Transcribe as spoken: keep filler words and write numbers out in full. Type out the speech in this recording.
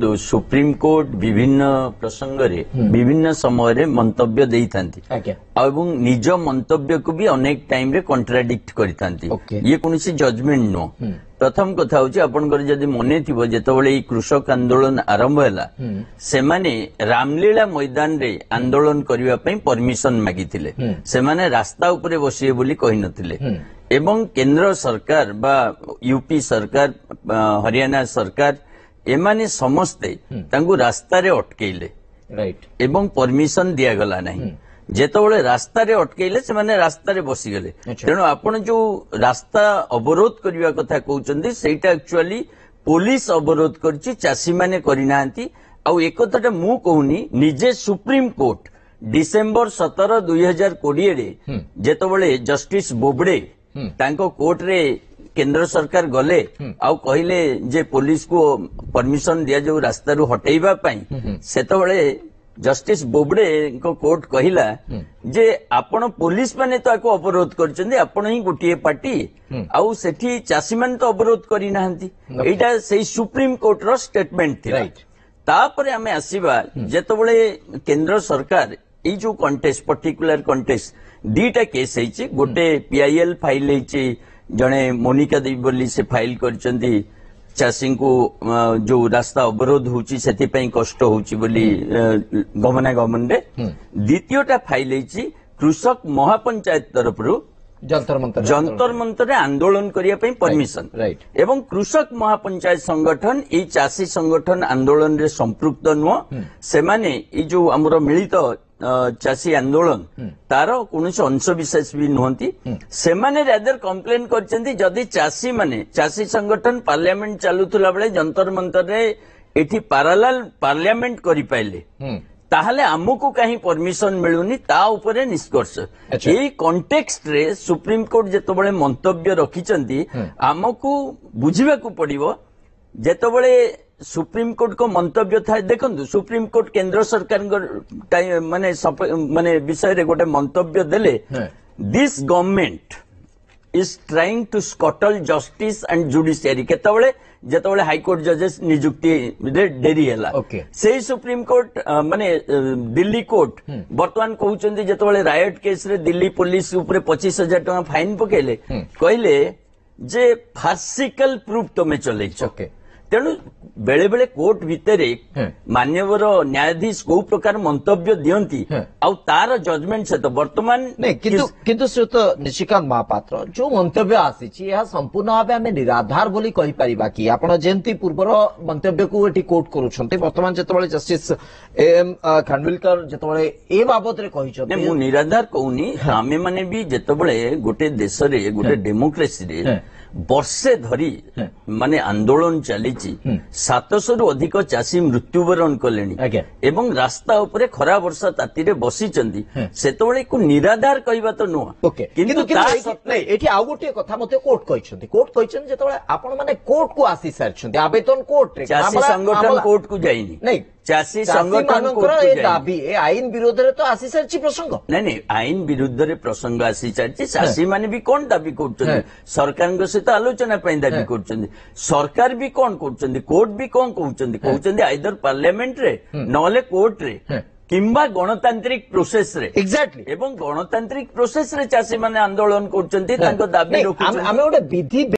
देखो supreme court विभिन्न प्रसंग रे विभिन्न समय रे मंतव्य देई थांती एवं निज मंतव्य को भी अनेक टाइम रे कॉन्ट्राडिक्ट करि थांती ये कोनसी जजमेंट नो प्रथम कथा होची आपनकर जदी मने थिबो जेतबेले कृषक आंदोलन आरंभ हैला से माने रामलीला मैदान रे आंदोलन करिवा पई परमिशन मागिथिले से माने रास्ता ऊपर बसिए बोली कहि नथिले एवं केंद्र सरकार बा यूपी सरकार हरियाणा सरकार एमाने समस्ते तांगु रास्ता रे अटकेले राइट एवं परमिशन दिया गला नहीं जेतबेले रास्ता रे अटकेले से माने रास्ता रे बसी गले तेणु आपण जो रास्ता अवरोध करिवा कथा कहउचंदी सेटा एक्चुअली पुलिस अवरोध करछि चासी माने करि नांती आ एक कथाटा मु कहूनी निजे सुप्रीम कोर्ट डिसेंबर सत्रह दुई हजार कोड़े रे जेतबेले जस्टिस बोबड़े तांको कोर्ट रे केंद्र सरकार गले आउ कहले जे पुलिस को परमिशन दिया जो रास्ता रू हटेइबा पई सेतबेले जस्टिस बोबड़े को कोर्ट कहिला जे आपण पुलिस माने तो आको अवरोध करचंदी आपण ही गोटिए पार्टी आउ सेठी चासी माने तो अवरोध करि नाहंती एटा सेही सुप्रीम कोर्ट रो स्टेटमेंट थी राइट तापरे हमें आसीबा जेतबेले केंद्र सरकार ई जो कंटेस्ट पर्टिकुलर कंटेस्ट दीटा केस हैछि गोटे पीआईएल फाइल हैछि जने मोनिका देवी बोली से फाइल करचंदी चाषी को जो रास्ता अवरोध होची सेति पई कष्ट होची बोली गमनागमन रे द्वितीयटा फाइल हैछि कृषक महापंचायत तरफ रु जंतर मंतर जंतर मंतर आंदोलन करिया पई परमिशन राइट एवं कृषक महापंचायत संगठन ई चाषी संगठन आंदोलन रे संपृक्त नुह से माने ई जो हमरो मिलित चाषी आंदोलन तार कौन अंश विशेष भी नुहंती से माने रादर कंप्लेन करचंदी जदि चाषी माने चाषी संगठन पार्लियामेंट चालुथुला बेले जंतर मंतर रे एठी पैरेलल पार्लियामेंट करि पाइले ताहले आमको कहीं परमिशन मिलुनी ता ऊपर निष्कर्ष ए कॉन्टेक्स्ट रे सुप्रीम कोर्ट जेतबेले मंतव्य रखिचंदी आमको बुझिबा को पड़िबो जेतबेले सुप्रीम कोर्ट को मंतव्य था देखंतु सुप्रीम कोर्ट केंद्र सरकार माने माने विषय रे गोटे मंतव्य देले this government is trying to scuttle justice and judiciary केतबेले जेतबेले हाई कोर्ट जजेस नियुक्ति रे डेरी हैला सेही सुप्रीम कोर्ट माने दिल्ली कोर्ट वर्तमान कहउचंदी जेतबेले रायट केस रे दिल्ली पुलिस ऊपर पच्चीस हजार टका फाइन पकेले कहले जे फार्सिकल प्रूफ तमे चलै छके तेणु बेले बेले कोर्ट भितर मान्यवर न्यायाधीश को प्रकार मंतव्य दियंती आउ तार जजमेंट से तो वर्तमान नहीं किंतु किंतु श्रीयुत निशिकांत महापात्र जो मंतव्य आसी यह संपूर्ण भाव आम निराधार बोली कहि परिबा कि आपण जेंती पूर्वर मंतव्य को एठी कोर्ट करूछंती वर्तमान जेतबेले जस्टिस एम खानविलकर जेतबेले ए बाबत रे कहिछंती मु निराधार कहूनी आमे माने भी जेतबेले गोटे देश रे गोटे डेमोक्रेसी रे वर्षे धरी माने आंदोलन चली सातशह रु अधिक चाषी मृत्युवरण कले एवं रास्ता उपरे खरा वर्षा ताती रे बसी सेतबेले को निराधार कहबा तो नुह किंतु एठी आउ गोटे कथा मते कोर्ट कहिसंती कोर्ट कहिसन जेतबेले आपण माने कोर्ट को आसी सारछंती आवेदन कोर्ट रे चाषी संगठन कोर्ट को जाइनी नहीं चाषी संगठन दाबी ए आईन विरोध रे तो आसी सारछि प्रसंग नहीं नहीं आईन विरुद्ध रे प्रसंग आसी सारछि चाषी माने भी कोन दाबी करछन सरकार सहित आलोचना पई दाबी करछन सरकार भी कोन करछन कोर्ट भी कोन कहउछन कहउछन आइदर पार्लियामेंट रे नले कोर्ट रे किंबा गणतांत्रिक प्रोसेस रे एग्जैक्टली एवं गणतांत्रिक प्रोसेस रे चाषी माने आंदोलन करछन तांको दाबी रखुछन आमे ओडे विधि